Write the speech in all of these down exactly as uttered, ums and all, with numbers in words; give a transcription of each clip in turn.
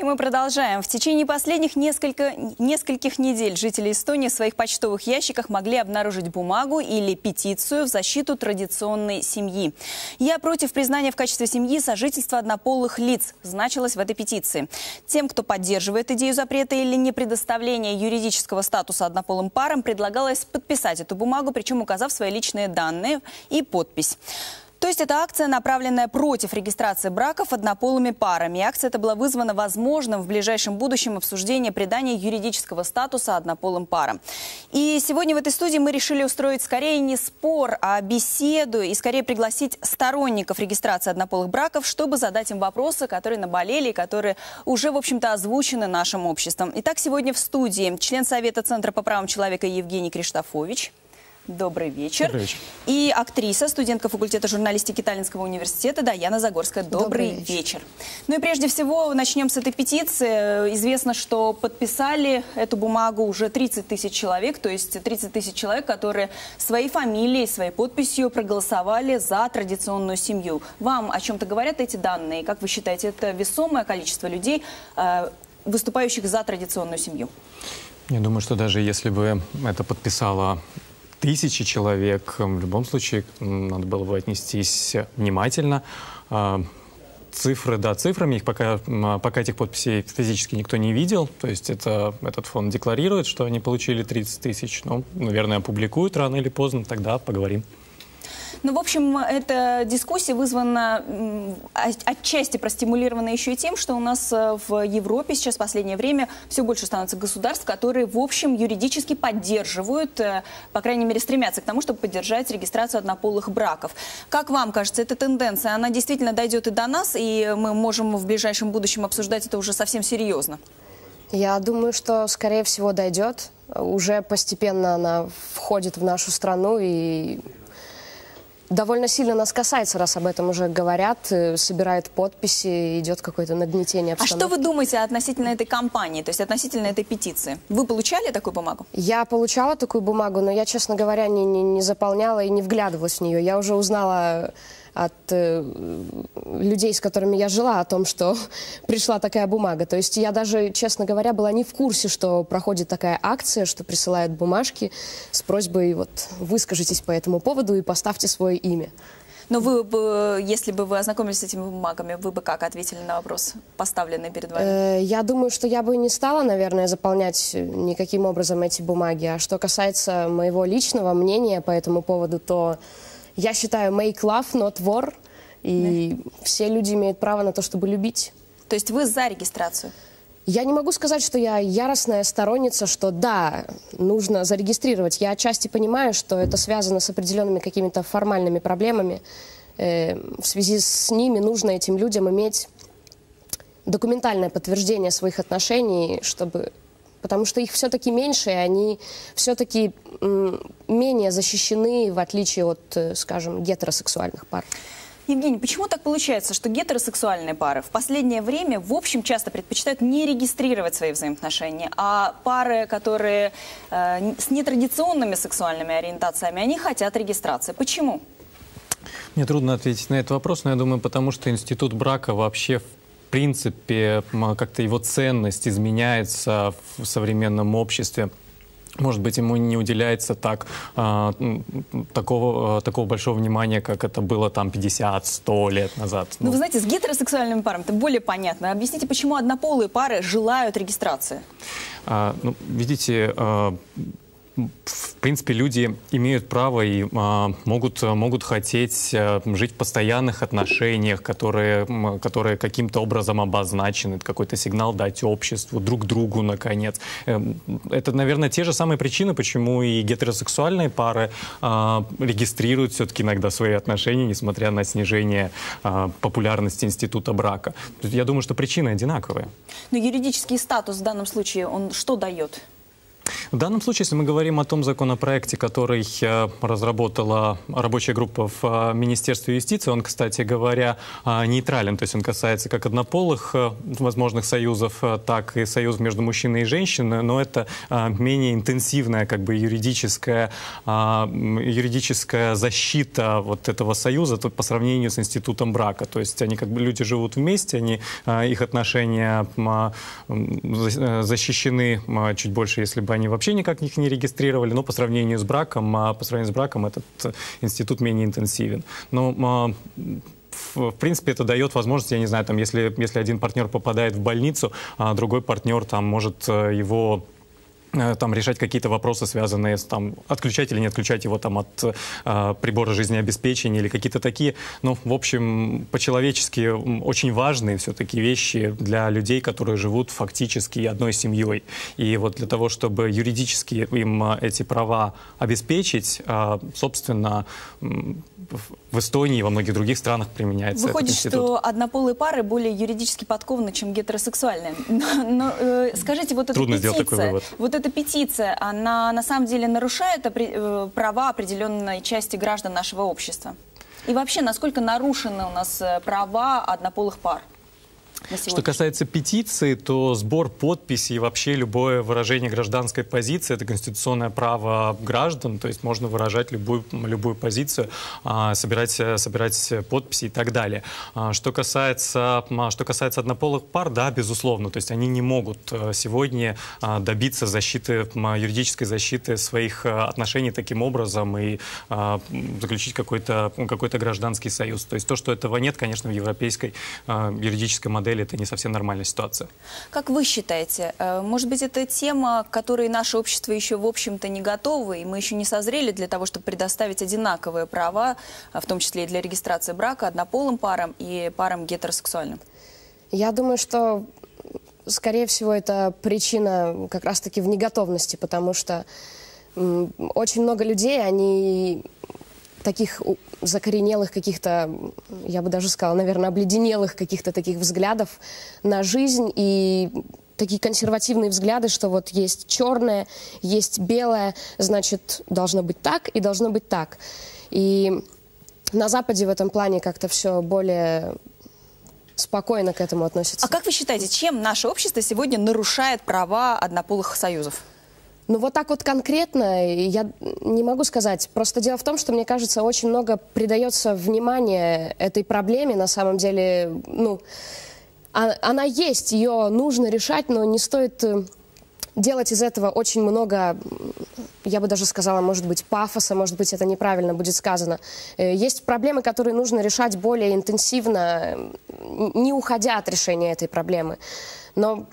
мы продолжаем. В течение последних несколько, нескольких недель жители Эстонии в своих почтовых ящиках могли обнаружить бумагу или петицию в защиту традиционной семьи. «Я против признания в качестве семьи сожительства однополых лиц» значилось в этой петиции. Тем, кто поддерживает идею запрета или не предоставления юридического статуса однополым парам, предлагалось подписать эту бумагу, причем указав свои личные данные и подпись. То есть это акция, направленная против регистрации браков однополыми парами. И акция эта была вызвана возможным в ближайшем будущем обсуждением придания юридического статуса однополым парам. И сегодня в этой студии мы решили устроить скорее не спор, а беседу и скорее пригласить сторонников регистрации однополых браков, чтобы задать им вопросы, которые наболели и которые уже, в общем-то, озвучены нашим обществом. Итак, сегодня в студии член Совета Центра по правам человека Евгений Криштофович. Добрый вечер. Добрый вечер. И актриса, студентка факультета журналистики Таллинского университета Даяна Загорская. Добрый, Добрый вечер. вечер. Ну и прежде всего начнем с этой петиции. Известно, что подписали эту бумагу уже тридцать тысяч человек, то есть тридцать тысяч человек, которые своей фамилией, своей подписью проголосовали за традиционную семью. Вам о чем-то говорят эти данные? Как вы считаете, это весомое количество людей, выступающих за традиционную семью? Я думаю, что даже если бы это подписала тысячи человек, в любом случае надо было бы отнестись внимательно. Цифры, да, цифрами, их пока, пока этих подписей физически никто не видел. То есть это, этот фонд декларирует, что они получили тридцать тысяч. Ну, наверное, опубликуют рано или поздно, тогда поговорим. Ну, в общем, эта дискуссия вызвана отчасти простимулирована еще и тем, что у нас в Европе сейчас в последнее время все больше становится государств, которые, в общем, юридически поддерживают, по крайней мере, стремятся к тому, чтобы поддержать регистрацию однополых браков. Как вам кажется, эта тенденция, она действительно дойдет и до нас, и мы можем в ближайшем будущем обсуждать это уже совсем серьезно? Я думаю, что, скорее всего, дойдет. Уже постепенно она входит в нашу страну и довольно сильно нас касается, раз об этом уже говорят, собирают подписи, идет какое-то нагнетение обстановки. А что вы думаете относительно этой кампании, то есть относительно этой петиции? Вы получали такую бумагу? Я получала такую бумагу, но я, честно говоря, не, не, не заполняла и не вглядывалась в нее. Я уже узнала от э, людей, с которыми я жила, о том, что пришла такая бумага. То есть я даже, честно говоря, была не в курсе, что проходит такая акция, что присылают бумажки с просьбой вот выскажитесь по этому поводу и поставьте свое имя. Но вы бы, если бы вы ознакомились с этими бумагами, вы бы как ответили на вопрос, поставленный перед вами? Э, я думаю, что я бы не стала, наверное, заполнять никаким образом эти бумаги. А что касается моего личного мнения по этому поводу, то я считаю make love, not war, и да. Все люди имеют право на то, чтобы любить. То есть вы за регистрацию? Я не могу сказать, что я яростная сторонница, что да, нужно зарегистрировать. Я отчасти понимаю, что это связано с определенными какими-то формальными проблемами. Э, в связи с ними нужно этим людям иметь документальное подтверждение своих отношений, чтобы... потому что их все-таки меньше, и они все-таки менее защищены, в отличие от, скажем, гетеросексуальных пар. Евгений, почему так получается, что гетеросексуальные пары в последнее время, в общем, часто предпочитают не регистрировать свои взаимоотношения, а пары, которые э, с нетрадиционными сексуальными ориентациями, они хотят регистрации? Почему? Мне трудно ответить на этот вопрос, но я думаю, потому что институт брака вообще в В принципе, как-то его ценность изменяется в современном обществе. Может быть, ему не уделяется так, а, такого, такого большого внимания, как это было там пятьдесят-сто лет назад. Ну, вы знаете, с гетеросексуальными парами это более понятно. Объясните, почему однополые пары желают регистрации? А, ну, видите, а, в принципе, люди имеют право и а, могут, могут хотеть а, жить в постоянных отношениях, которые, которые каким-то образом обозначены, какой-то сигнал дать обществу, друг другу, наконец. Это, наверное, те же самые причины, почему и гетеросексуальные пары а, регистрируют все-таки иногда свои отношения, несмотря на снижение а, популярности института брака. Я думаю, что причины одинаковые. Но юридический статус в данном случае, он что дает? В данном случае, если мы говорим о том законопроекте, который разработала рабочая группа в Министерстве юстиции, он, кстати говоря, нейтрален. То есть он касается как однополых возможных союзов, так и союзов между мужчиной и женщиной, но это менее интенсивная как бы юридическая, юридическая защита вот этого союза по сравнению с институтом брака. То есть они как бы люди живут вместе, они, их отношения защищены чуть больше, если бы они вообще никак их не регистрировали, но по сравнению с браком, по сравнению с браком этот институт менее интенсивен. Но в принципе, это дает возможность, я не знаю, там, если, если один партнер попадает в больницу, а другой партнер там может его там решать какие-то вопросы, связанные с там отключать или не отключать его там от э, прибора жизнеобеспечения или какие-то такие, ну, в общем, по-человечески очень важные все-таки вещи для людей, которые живут фактически одной семьей. И вот для того, чтобы юридически им эти права обеспечить, э, собственно, в Эстонии и во многих других странах применяется Выходит, этот институт. что однополые пары более юридически подкованы, чем гетеросексуальные. Но, но э, скажите, вот эта Трудно петиция, сделать такой вывод. Вот эта петиция, она на самом деле нарушает опри э, права определенной части граждан нашего общества? И вообще, насколько нарушены у нас права однополых пар? Что касается петиции, то сбор подписей и вообще любое выражение гражданской позиции – это конституционное право граждан, то есть можно выражать любую, любую позицию, собирать, собирать подписи и так далее. Что касается, что касается однополых пар, да, безусловно, то есть они не могут сегодня добиться защиты, юридической защиты своих отношений таким образом и заключить какой-то какой-то гражданский союз. То есть то, что этого нет, конечно, в европейской юридической модели, это не совсем нормальная ситуация. Как вы считаете, может быть, это тема, к которой наше общество еще, в общем-то, не готово, и мы еще не созрели для того, чтобы предоставить одинаковые права, в том числе и для регистрации брака, однополым парам и парам гетеросексуальным? Я думаю, что, скорее всего, это причина как раз-таки в неготовности, потому что очень много людей, они... таких закоренелых каких-то, я бы даже сказала, наверное, обледенелых каких-то таких взглядов на жизнь и такие консервативные взгляды, что вот есть черное, есть белое, значит, должно быть так и должно быть так. И на Западе в этом плане как-то все более спокойно к этому относится. А как вы считаете, чем наше общество сегодня нарушает права однополых союзов? Ну, вот так вот конкретно я не могу сказать. Просто дело в том, что, мне кажется, очень много придается внимания этой проблеме. На самом деле, ну, она есть, ее нужно решать, но не стоит делать из этого очень много, я бы даже сказала, может быть, пафоса, может быть, это неправильно будет сказано. Есть проблемы, которые нужно решать более интенсивно, не уходя от решения этой проблемы. Но...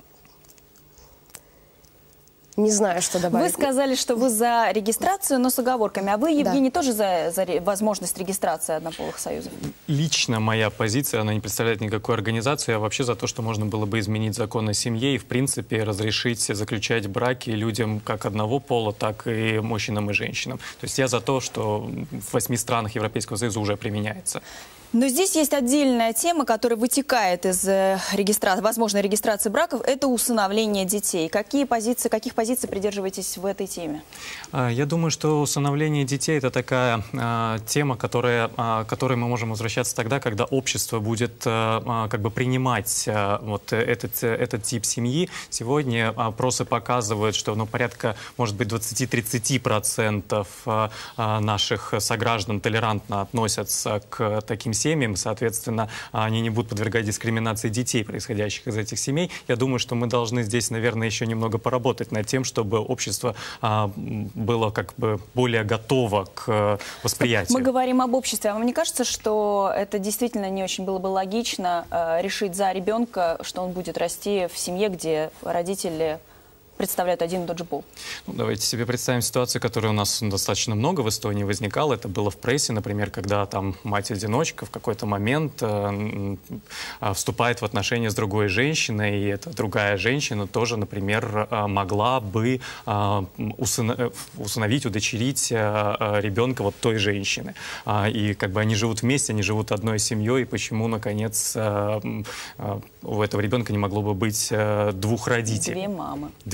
Не знаю, что добавить. Вы сказали, что вы за регистрацию, но с оговорками. А вы, Евгений, да, тоже за, за возможность регистрации однополых союзов? Лично моя позиция, она не представляет никакую организацию. Я вообще за то, что можно было бы изменить закон о семье и, в принципе, разрешить заключать браки людям как одного пола, так и мужчинам и женщинам. То есть я за то, что в восьми странах Европейского Союза уже применяется. Но здесь есть отдельная тема, которая вытекает из регистра... возможной регистрации браков. Это усыновление детей. Какие позиции, каких позиций придерживаетесь в этой теме? Я думаю, что усыновление детей – это такая а, тема, которая, а, к которой мы можем возвращаться тогда, когда общество будет а, как бы принимать а, вот этот, этот тип семьи. Сегодня опросы показывают, что ну, порядка, может быть, двадцати-тридцати процентов а, а, наших сограждан толерантно относятся к таким семьям. семьям, соответственно, они не будут подвергать дискриминации детей, происходящих из этих семей. Я думаю, что мы должны здесь, наверное, еще немного поработать над тем, чтобы общество а, было как бы более готово к восприятию. Мы говорим об обществе. А вам не кажется, что это действительно не очень было бы логично а, решить за ребенка, что он будет расти в семье, где родители представляют один и тот же пол? Ну, давайте себе представим ситуацию, которая у нас достаточно много в Эстонии возникала. Это было в прессе, например, когда там мать-одиночка в какой-то момент э, э, вступает в отношения с другой женщиной, и эта другая женщина тоже, например, э, могла бы э, усыно усыновить, удочерить э, ребенка вот той женщины. Э, и как бы они живут вместе, они живут одной семьей, и почему, наконец, э, э, у этого ребенка не могло бы быть э, двух родителей? Две мамы. Две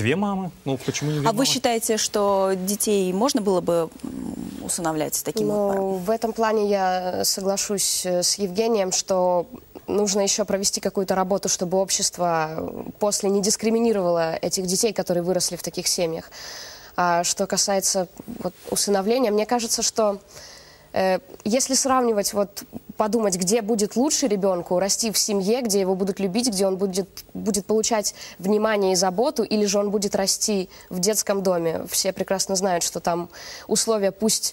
две мамы. Ну, почему не две А мамы? вы считаете, что детей можно было бы усыновлять таким Ну, образом? в этом плане я соглашусь с Евгением, что нужно еще провести какую-то работу, чтобы общество после не дискриминировало этих детей, которые выросли в таких семьях. А что касается вот, усыновления, мне кажется, что э, если сравнивать, вот, подумать, где будет лучше ребенку расти в семье, где его будут любить, где он будет, будет получать внимание и заботу, или же он будет расти в детском доме. Все прекрасно знают, что там условия пусть...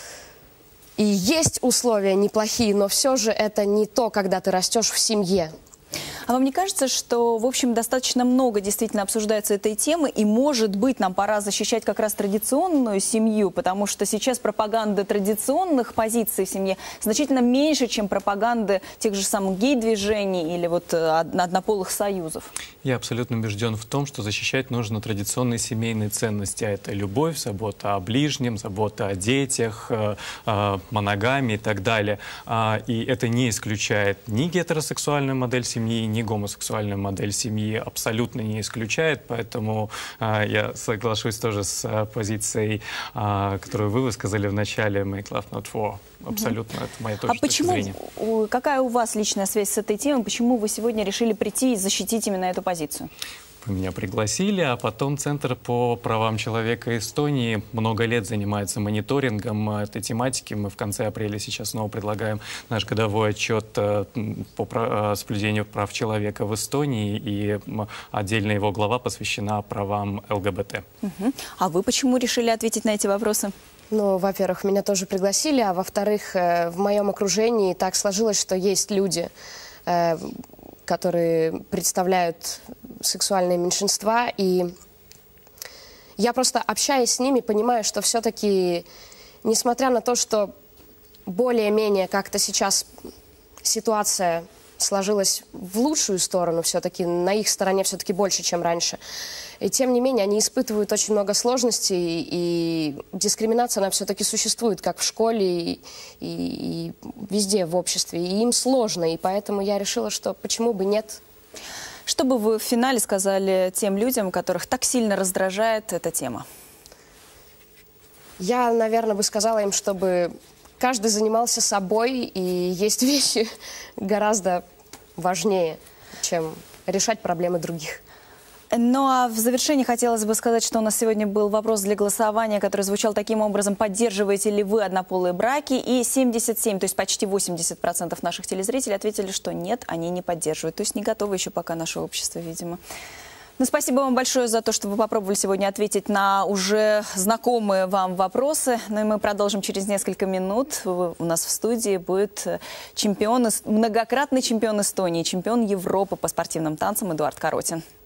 И есть условия неплохие, но все же это не то, когда ты растешь в семье. А вам не кажется, что, в общем, достаточно много действительно обсуждается этой темы, и, может быть, нам пора защищать как раз традиционную семью, потому что сейчас пропаганда традиционных позиций в семье значительно меньше, чем пропаганда тех же самых гей-движений или вот однополых союзов? Я абсолютно убежден в том, что защищать нужно традиционные семейные ценности. А это любовь, забота о ближнем, забота о детях, моногамии и так далее. И это не исключает ни гетеросексуальную модель семьи, ни гомосексуальную модель семьи, абсолютно не исключает. Поэтому я соглашусь тоже с позицией, которую вы высказали в начале «Make love not war». Абсолютно, это моя точка А почему, зрения. какая у вас личная связь с этой темой? Почему вы сегодня решили прийти и защитить именно эту позицию? Вы меня пригласили, а потом Центр по правам человека Эстонии много лет занимается мониторингом этой тематики. Мы в конце апреля сейчас снова предлагаем наш годовой отчет по соблюдению прав человека в Эстонии, и отдельно его глава посвящена правам ЛГБТ. Угу. А вы почему решили ответить на эти вопросы? Ну, во-первых, меня тоже пригласили, а во-вторых, в моем окружении так сложилось, что есть люди, которые представляют сексуальные меньшинства, и я просто, общаясь с ними, понимаю, что все-таки, несмотря на то, что более-менее как-то сейчас ситуация сложилась в лучшую сторону, все-таки на их стороне все-таки больше, чем раньше, и тем не менее они испытывают очень много сложностей, и дискриминация, она все-таки существует, как в школе и, и, и везде в обществе, и им сложно, и поэтому я решила, что почему бы нет. Что бы вы в финале сказали тем людям, которых так сильно раздражает эта тема? Я, наверное, бы сказала им, чтобы каждый занимался собой, и есть вещи гораздо важнее, чем решать проблемы других. Ну а в завершении хотелось бы сказать, что у нас сегодня был вопрос для голосования, который звучал таким образом: поддерживаете ли вы однополые браки? И семьдесят семь, то есть почти восемьдесят процентов наших телезрителей ответили, что нет, они не поддерживают. То есть не готово еще пока наше общество, видимо. Ну, спасибо вам большое за то, что вы попробовали сегодня ответить на уже знакомые вам вопросы. Ну и мы продолжим через несколько минут. У нас в студии будет чемпион, многократный чемпион Эстонии, чемпион Европы по спортивным танцам Эдуард Коротин.